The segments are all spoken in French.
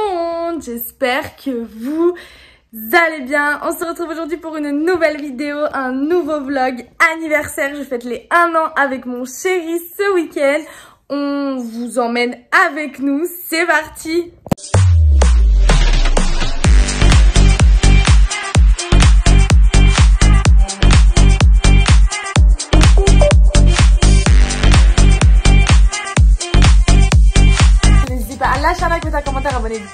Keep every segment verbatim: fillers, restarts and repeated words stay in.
monde, j'espère que vous allez bien. On se retrouve aujourd'hui pour une nouvelle vidéo, un nouveau vlog anniversaire. Je fête les un an avec mon chéri ce week-end. On vous emmène avec nous, c'est parti. N'hésitez pas à lâcher un like, mettre un commentaire, abonnez-vous.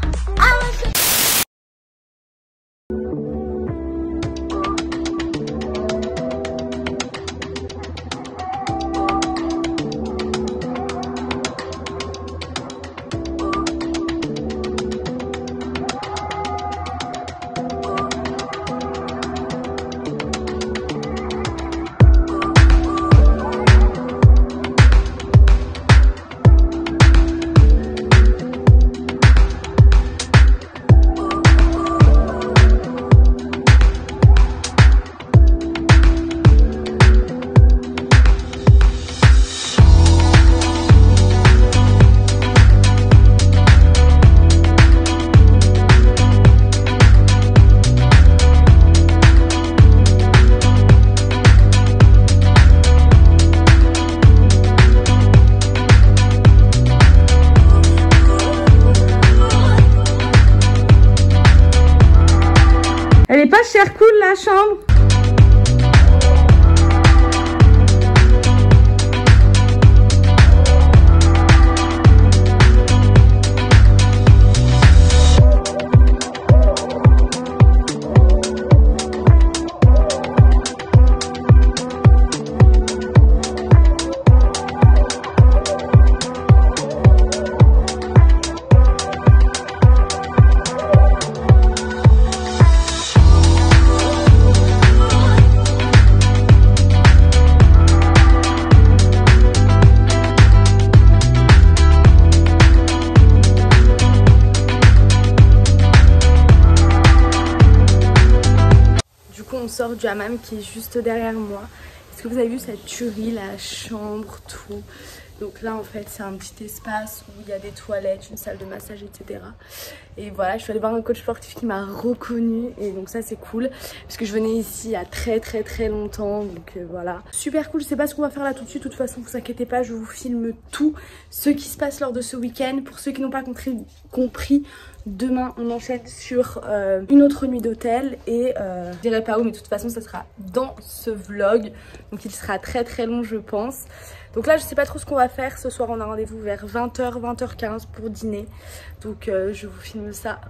Elle est pas chère cool la chambre. On sort du hammam qui est juste derrière moi. Est-ce que vous avez vu cette tuerie, la chambre, tout? Donc là en fait c'est un petit espace où il y a des toilettes, une salle de massage, et cetera. Et voilà, je suis allée voir un coach sportif qui m'a reconnue et donc ça c'est cool parce que je venais ici il y a très très très longtemps, donc euh, voilà. Super cool, je sais pas ce qu'on va faire là tout de suite, de toute façon vous inquiétez pas, je vous filme tout ce qui se passe lors de ce week-end. Pour ceux qui n'ont pas compris, compris demain on enchaîne sur euh, une autre nuit d'hôtel et euh, je dirais pas où mais de toute façon ça sera dans ce vlog, donc il sera très très long je pense. Donc là je sais pas trop ce qu'on va faire, ce soir on a rendez-vous vers vingt heures, vingt heures quinze pour dîner, donc euh, je vous filme ça.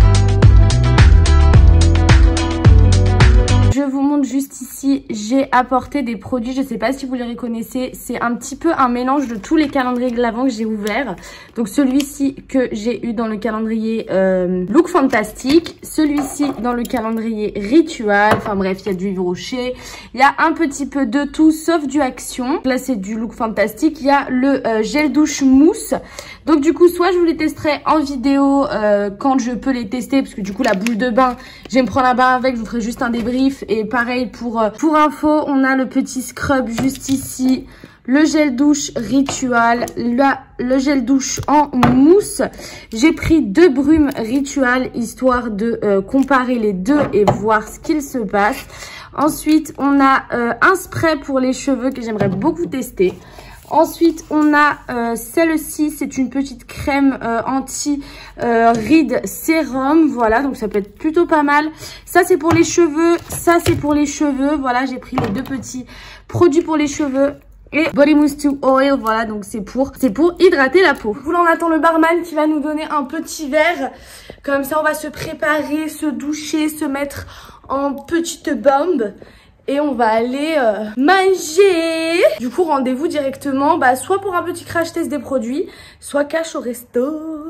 Je vous montre juste ici, j'ai apporté des produits, je sais pas si vous les reconnaissez, c'est un petit peu un mélange de tous les calendriers de l'Avent que j'ai ouverts. Donc celui-ci que j'ai eu dans le calendrier euh, Look Fantastic, celui-ci dans le calendrier Ritual, enfin bref, il y a du Yves Rocher, il y a un petit peu de tout sauf du Action. Là c'est du Look Fantastic, il y a le euh, gel douche mousse. Donc du coup soit je vous les testerai en vidéo euh, quand je peux les tester, parce que du coup la boule de bain, je vais me prendre un bain avec, je vous ferai juste un débrief. Et pareil pour, euh, pour info, on a le petit scrub juste ici, le gel douche Ritual, la, le gel douche en mousse. J'ai pris deux brumes Ritual histoire de euh, comparer les deux et voir ce qu'il se passe. Ensuite on a euh, un spray pour les cheveux que j'aimerais beaucoup tester. Ensuite, on a euh, celle-ci, c'est une petite crème euh, anti-rides euh, sérum, voilà, donc ça peut être plutôt pas mal. Ça, c'est pour les cheveux, ça, c'est pour les cheveux, voilà, j'ai pris les deux petits produits pour les cheveux. Et Body Mousse to Oil, voilà, donc c'est pour, c'est pour hydrater la peau. Là, on attend le barman qui va nous donner un petit verre. Comme ça, on va se préparer, se doucher, se mettre en petite bombe. Et on va aller euh, manger. Du coup, rendez-vous directement, bah, soit pour un petit crash test des produits, soit cash au resto.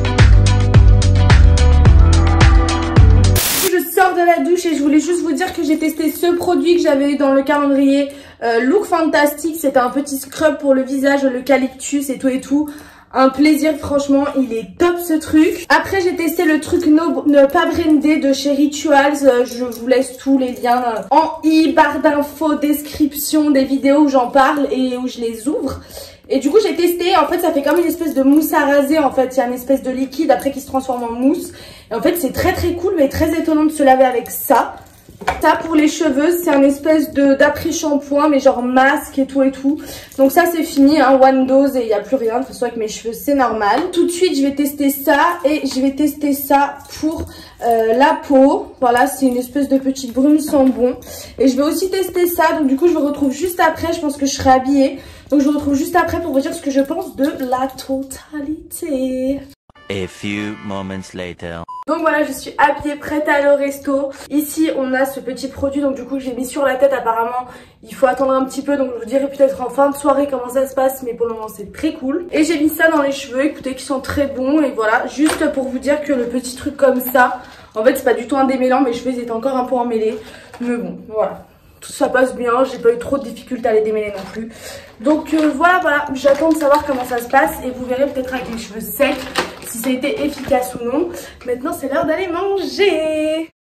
Je sors de la douche et je voulais juste vous dire que j'ai testé ce produit que j'avais eu dans le calendrier euh, Look Fantastic. C'était un petit scrub pour le visage, l'eucalyptus et tout et tout. Un plaisir, franchement, il est top ce truc. Après j'ai testé le truc no, ne pas brandé de chez Rituals. Euh, je vous laisse tous les liens euh, en i, barre d'infos, description des vidéos où j'en parle et où je les ouvre. Et du coup j'ai testé, en fait ça fait comme une espèce de mousse à raser, en fait il y a une espèce de liquide après qui se transforme en mousse. Et en fait c'est très très cool mais très étonnant de se laver avec ça. Ça pour les cheveux c'est un espèce de d'après shampoing mais genre masque et tout et tout. Donc ça c'est fini, hein, one dose et il n'y a plus rien. De toute façon avec mes cheveux c'est normal. Tout de suite je vais tester ça et je vais tester ça pour euh, la peau. Voilà, c'est une espèce de petite brume sans bon. Et je vais aussi tester ça, donc du coup je vous retrouve juste après, je pense que je serai habillée. Donc je vous retrouve juste après pour vous dire ce que je pense de la totalité. A few moments later. Donc voilà, je suis habillée, prête à aller au resto. Ici, on a ce petit produit, donc du coup, j'ai mis sur la tête. Apparemment, il faut attendre un petit peu, donc je vous dirai peut-être en fin de soirée comment ça se passe, mais pour le moment, c'est très cool. Et j'ai mis ça dans les cheveux, écoutez, qui sont très bons. Et voilà, juste pour vous dire que le petit truc comme ça, en fait, c'est pas du tout un démêlant. Mes cheveux, ils étaient encore un peu emmêlés. Mais bon, voilà. Tout ça passe bien, j'ai pas eu trop de difficultés à les démêler non plus. Donc euh, voilà, voilà, j'attends de savoir comment ça se passe et vous verrez peut-être avec les cheveux secs si ça a été efficace ou non. Maintenant c'est l'heure d'aller manger.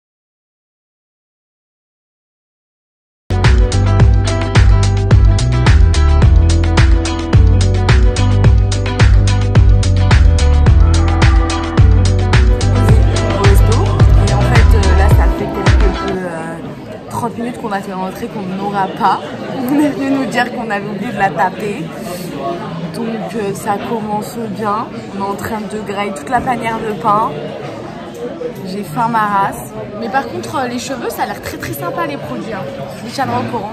trente minutes qu'on a fait rentrer qu'on n'aura pas. On est venu nous dire qu'on avait oublié de la taper. Donc euh, ça commence bien. On est en train de grailler toute la panière de pain. J'ai faim ma race. Mais par contre les cheveux ça a l'air très très sympa les produits. Hein. Je vous tiendrai au courant.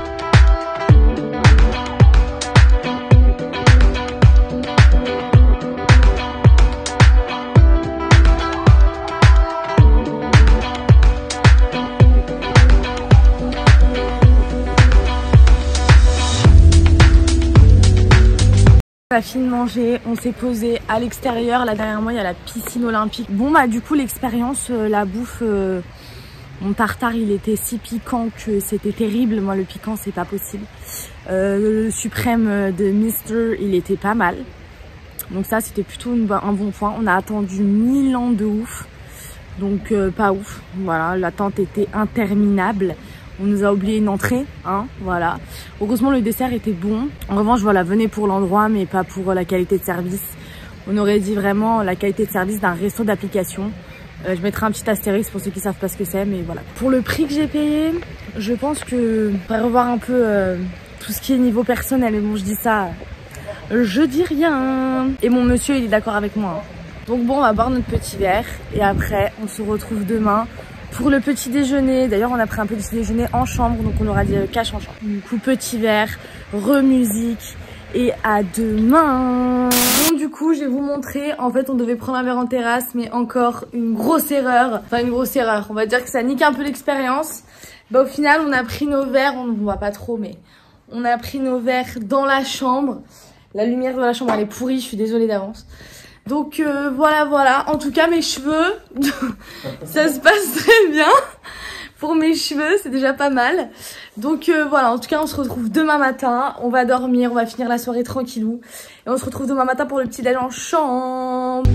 On a fini de manger, on s'est posé à l'extérieur. Là derrière moi il y a la piscine olympique. Bon bah du coup l'expérience, euh, la bouffe, euh, mon tartare il était si piquant que c'était terrible. Moi le piquant c'est pas possible. Euh, le suprême de Mister il était pas mal. Donc ça c'était plutôt une, un bon point. On a attendu mille ans de ouf. Donc euh, pas ouf. Voilà, l'attente était interminable. On nous a oublié une entrée, hein, voilà. Heureusement, le dessert était bon. En revanche, voilà, venez pour l'endroit, mais pas pour la qualité de service. On aurait dit vraiment la qualité de service d'un resto d'application. Euh, je mettrai un petit astérisque pour ceux qui savent pas ce que c'est, mais voilà. Pour le prix que j'ai payé, je pense que on va revoir un peu euh, tout ce qui est niveau personnel. Mais bon, je dis ça, je dis rien. Et mon monsieur, il est d'accord avec moi. Hein. Donc bon, on va boire notre petit verre et après, on se retrouve demain. Pour le petit déjeuner, d'ailleurs on a pris un petit déjeuner en chambre, donc on aura dit cash en chambre. Du coup petit verre, re-musique et à demain. Bon du coup je vais vous montrer, en fait on devait prendre un verre en terrasse mais encore une grosse erreur. Enfin une grosse erreur, on va dire que ça nique un peu l'expérience. Bah au final on a pris nos verres, on ne voit pas trop mais on a pris nos verres dans la chambre. La lumière de la chambre elle est pourrie, je suis désolée d'avance. Donc euh, voilà voilà, en tout cas mes cheveux, ça se passe très bien. Pour mes cheveux c'est déjà pas mal. Donc euh, voilà, en tout cas on se retrouve demain matin. On va dormir, on va finir la soirée tranquillou. Et on se retrouve demain matin pour le petit déj en chambre.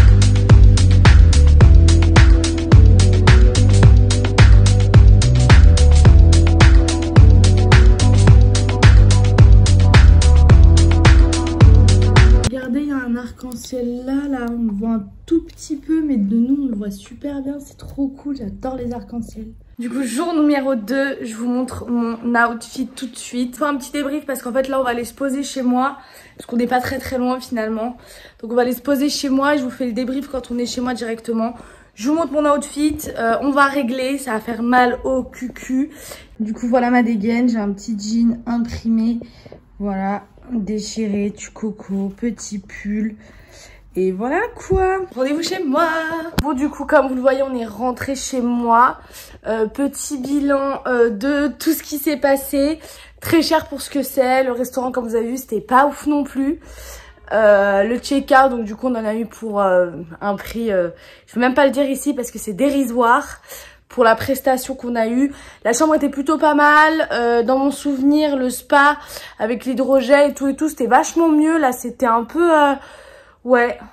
Arc-en-ciel là, là on le voit un tout petit peu mais de nous on le voit super bien, c'est trop cool, j'adore les arcs-en-ciel. Du coup jour numéro deux, je vous montre mon outfit tout de suite. Faire un petit débrief parce qu'en fait là on va aller se poser chez moi parce qu'on n'est pas très très loin finalement. Donc on va aller se poser chez moi et je vous fais le débrief quand on est chez moi directement. Je vous montre mon outfit, euh, on va régler, ça va faire mal au cucu. Du coup voilà ma dégaine, j'ai un petit jean imprimé, voilà. Déchiré, du coco, petit pull et voilà quoi. Rendez-vous chez moi. Bon du coup comme vous le voyez on est rentré chez moi. euh, Petit bilan euh, de tout ce qui s'est passé. Très cher pour ce que c'est. Le restaurant comme vous avez vu c'était pas ouf non plus. euh, Le check-out donc du coup on en a eu pour euh, un prix euh, je vais même pas le dire ici parce que c'est dérisoire pour la prestation qu'on a eue. La chambre était plutôt pas mal. Euh, dans mon souvenir, le spa avec l'hydrogel et tout et tout, c'était vachement mieux. Là, c'était un peu... Euh, ouais,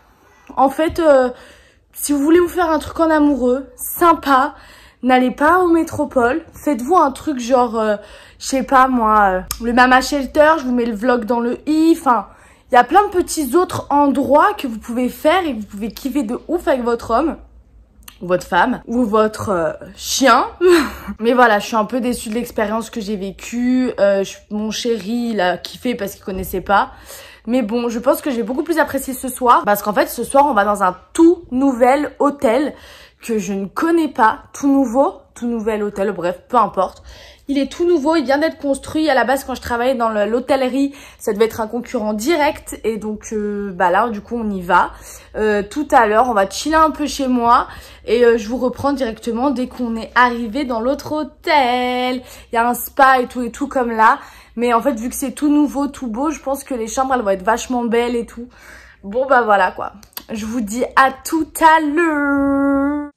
En fait, euh, si vous voulez vous faire un truc en amoureux, sympa, n'allez pas au Métropole. Faites-vous un truc genre, euh, je sais pas moi, euh, le Mama Shelter, je vous mets le vlog dans le i. Enfin, il y a plein de petits autres endroits que vous pouvez faire et vous pouvez kiffer de ouf avec votre homme. Ou votre femme, ou votre euh, chien. Mais voilà, je suis un peu déçue de l'expérience que j'ai vécue. Euh, je, mon chéri, il a kiffé parce qu'il connaissait pas. Mais bon, je pense que j'ai beaucoup plus apprécié ce soir. Parce qu'en fait, ce soir, on va dans un tout nouvel hôtel que je ne connais pas. Tout nouveau, tout nouvel hôtel, bref, peu importe. Il est tout nouveau, il vient d'être construit. À la base, quand je travaillais dans l'hôtellerie, ça devait être un concurrent direct. Et donc, euh, bah là, du coup, on y va. Euh, tout à l'heure, on va chiller un peu chez moi. Et euh, je vous reprends directement dès qu'on est arrivé dans l'autre hôtel. Il y a un spa et tout et tout comme là. Mais en fait, vu que c'est tout nouveau, tout beau, je pense que les chambres, elles vont être vachement belles et tout. Bon, bah voilà quoi. Je vous dis à tout à l'heure.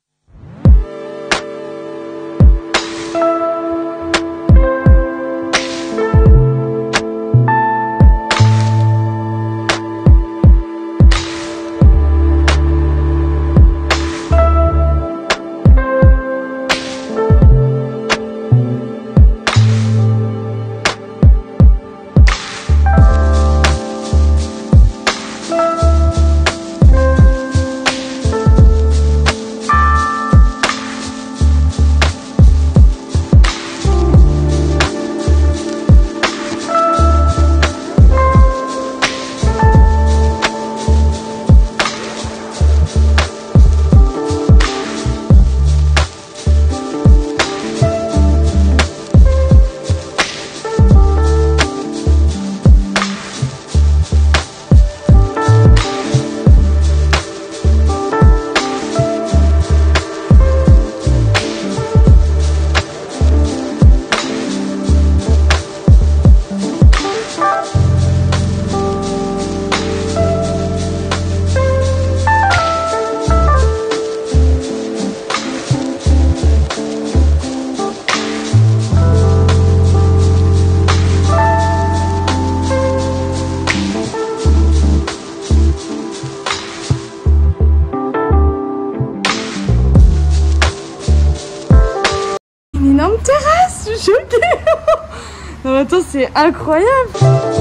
Terrasse, je suis choquée. Non mais attends, c'est incroyable.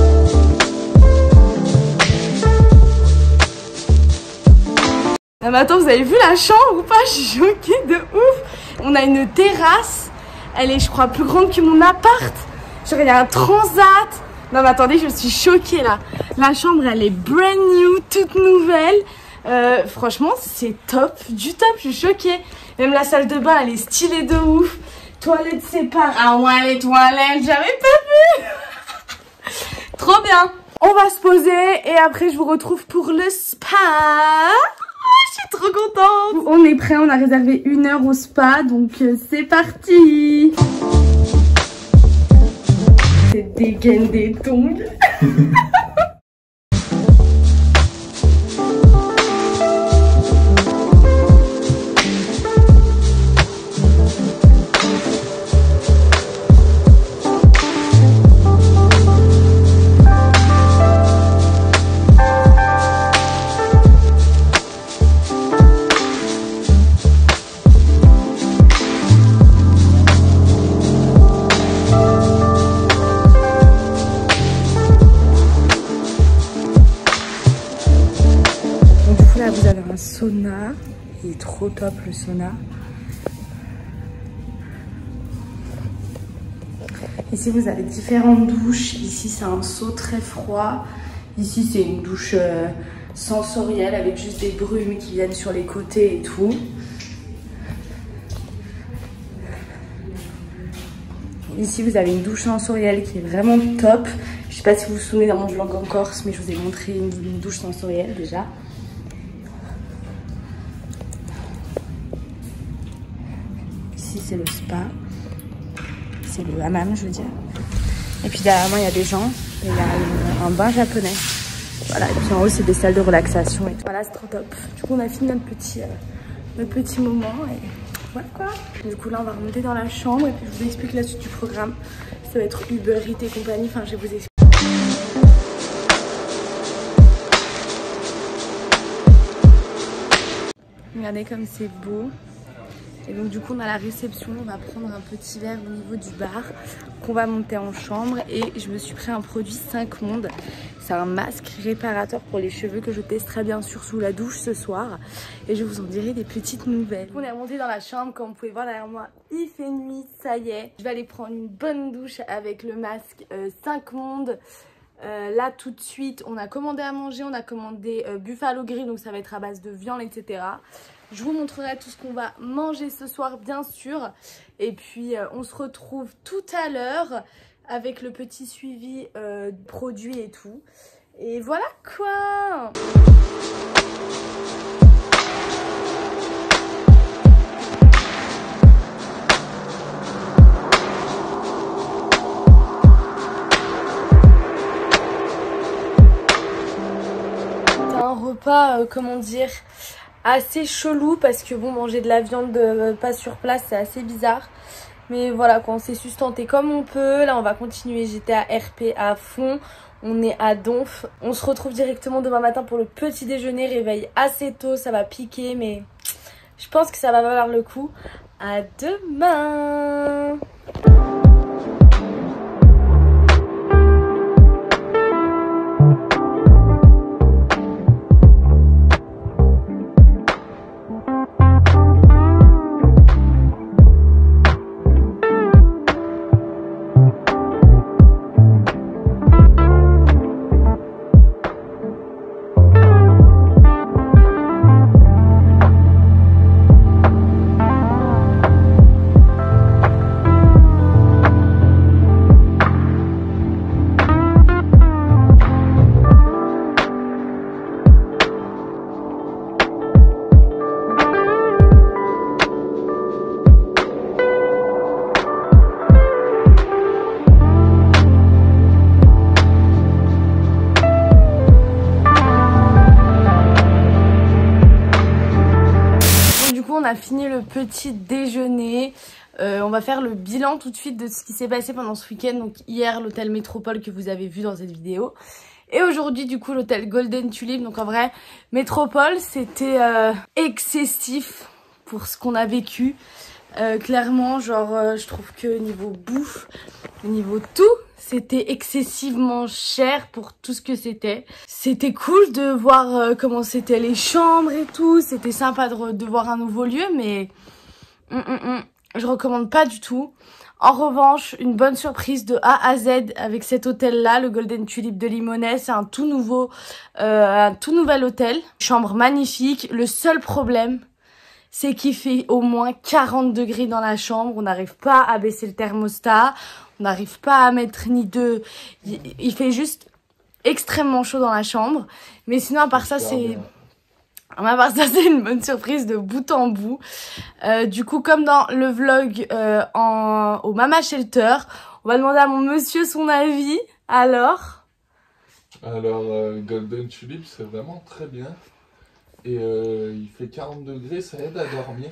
Non mais attends, vous avez vu la chambre ou pas? Je suis choquée de ouf. On a une terrasse. Elle est, je crois, plus grande que mon appart. Genre, il y a un transat. Non mais attendez, je suis choquée là. La chambre, elle est brand new, toute nouvelle. Euh, franchement, c'est top, du top. Je suis choquée. Même la salle de bain, elle est stylée de ouf. Toilettes séparées. Ah ouais, les toilettes, j'avais pas vu. Trop bien. On va se poser et après je vous retrouve pour le spa. Oh, je suis trop contente. On est prêt, on a réservé une heure au spa, donc euh, c'est parti. C'est dégaine des tongs. Vous avez un sauna, il est trop top le sauna. Ici vous avez différentes douches, ici c'est un seau très froid, ici c'est une douche euh, sensorielle avec juste des brumes qui viennent sur les côtés et tout. Ici vous avez une douche sensorielle qui est vraiment top. Je sais pas si vous vous souvenez dans mon vlog en Corse, mais je vous ai montré une, une douche sensorielle déjà. Ici c'est le spa, c'est le hammam je veux dire. Et puis derrière moi il y a des gens, et il y a une, un bain japonais. Voilà, et puis en haut c'est des salles de relaxation et tout. Voilà, c'est trop top. Du coup on a fini notre petit, euh, notre petit moment et voilà quoi. Du coup là on va remonter dans la chambre et puis je vous explique la suite du programme. Ça va être Uber Eats et compagnie, enfin je vais vous expliquer. Regardez comme c'est beau. Et donc du coup on a la réception, on va prendre un petit verre au niveau du bar qu'on va monter en chambre. Et je me suis pris un produit cinq mondes. C'est un masque réparateur pour les cheveux que je testerai bien sûr sous la douche ce soir. Et je vous en dirai des petites nouvelles. On est remonté dans la chambre, comme vous pouvez voir derrière moi, il fait nuit, ça y est. Je vais aller prendre une bonne douche avec le masque euh, cinq mondes. Euh, là tout de suite on a commandé à manger, on a commandé euh, Buffalo Grill, donc ça va être à base de viande, et cetera. Je vous montrerai tout ce qu'on va manger ce soir bien sûr. Et puis euh, on se retrouve tout à l'heure avec le petit suivi euh, produits et tout. Et voilà quoi. Un repas, euh, comment dire, assez chelou parce que bon, manger de la viande euh, pas sur place c'est assez bizarre. Mais voilà quoi, on s'est sustenté comme on peut. Là on va continuer, j'étais à R P à fond. On est à Donf. On se retrouve directement demain matin pour le petit déjeuner. Réveil assez tôt, ça va piquer mais je pense que ça va valoir le coup. À demain. On a fini le petit déjeuner. Euh, on va faire le bilan tout de suite de ce qui s'est passé pendant ce week-end. Donc hier, l'hôtel Métropole que vous avez vu dans cette vidéo. Et aujourd'hui, du coup, l'hôtel Golden Tulip. Donc en vrai, Métropole, c'était euh, excessif pour ce qu'on a vécu. Euh, clairement, genre, euh, je trouve que niveau bouffe, niveau tout, c'était excessivement cher pour tout ce que c'était. C'était cool de voir euh, comment c'était les chambres et tout. C'était sympa de, de voir un nouveau lieu, mais mm, mm, mm, je recommande pas du tout. En revanche, une bonne surprise de A à Z avec cet hôtel-là, le Golden Tulip de Limonest. C'est un tout nouveau, euh, un tout nouvel hôtel. Chambre magnifique. Le seul problème, c'est qu'il fait au moins quarante degrés dans la chambre. On n'arrive pas à baisser le thermostat. On n'arrive pas à mettre ni deux. Il fait juste extrêmement chaud dans la chambre. Mais sinon, à part ça, c'est... À part ça, c'est une bonne surprise de bout en bout. Euh, du coup, comme dans le vlog euh, en... au Mama Shelter, on va demander à mon monsieur son avis. Alors Alors, euh, Golden Tulip, c'est vraiment très bien. Et euh, il fait quarante degrés, ça aide à dormir.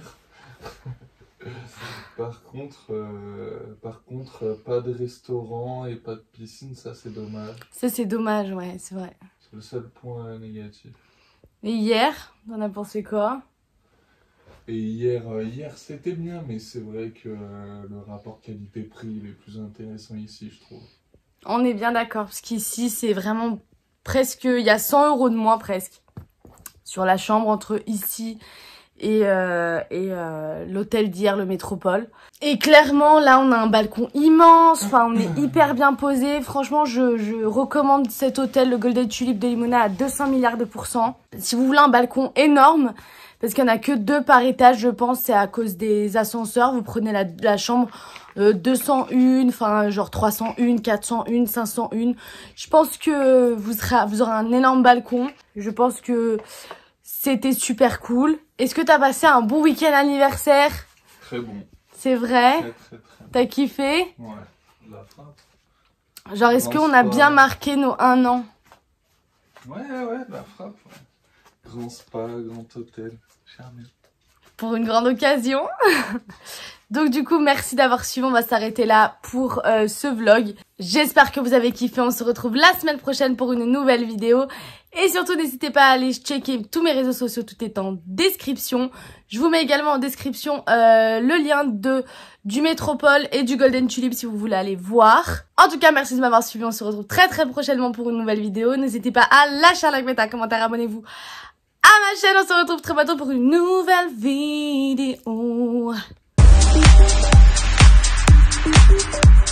Par contre, euh, par contre, euh, pas de restaurant et pas de piscine, ça c'est dommage. Ça c'est dommage, ouais, c'est vrai. C'est le seul point euh, négatif. Et hier, t'en as pensé quoi? Et hier, euh, hier c'était bien, mais c'est vrai que euh, le rapport qualité-prix il est plus intéressant ici, je trouve. On est bien d'accord, parce qu'ici c'est vraiment presque, il y a cent euros de moins presque sur la chambre entre ici et, euh, et euh, l'hôtel d'hier, le Métropole. Et clairement, là, on a un balcon immense. Enfin, on est hyper bien posé. Franchement, je, je recommande cet hôtel, le Golden Tulip de Limonest, à deux cents milliards de pourcents. Si vous voulez un balcon énorme, parce qu'il n'y en a que deux par étage, je pense, c'est à cause des ascenseurs. Vous prenez la, la chambre euh, deux cent un, enfin, genre trois cent un, quatre cent un, cinq cent un. Je pense que vous, serez, vous aurez un énorme balcon. Je pense que c'était super cool. Est-ce que t'as passé un bon week-end anniversaire? Très bon. C'est vrai? Très, très, très bon. T'as kiffé? Ouais, la frappe. Genre, est-ce qu'on a bien marqué nos un an? Ouais, ouais, la frappe. Ouais. Grand spa, grand hôtel. Charmé. Pour une grande occasion. Donc du coup, merci d'avoir suivi. On va s'arrêter là pour euh, ce vlog. J'espère que vous avez kiffé. On se retrouve la semaine prochaine pour une nouvelle vidéo. Et surtout, n'hésitez pas à aller checker tous mes réseaux sociaux. Tout est en description. Je vous mets également en description euh, le lien de du Métropole et du Golden Tulip si vous voulez aller voir. En tout cas, merci de m'avoir suivi. On se retrouve très très prochainement pour une nouvelle vidéo. N'hésitez pas à lâcher un like, mettre un commentaire, abonnez-vous à ma chaîne. On se retrouve très bientôt pour une nouvelle vidéo. Thank you.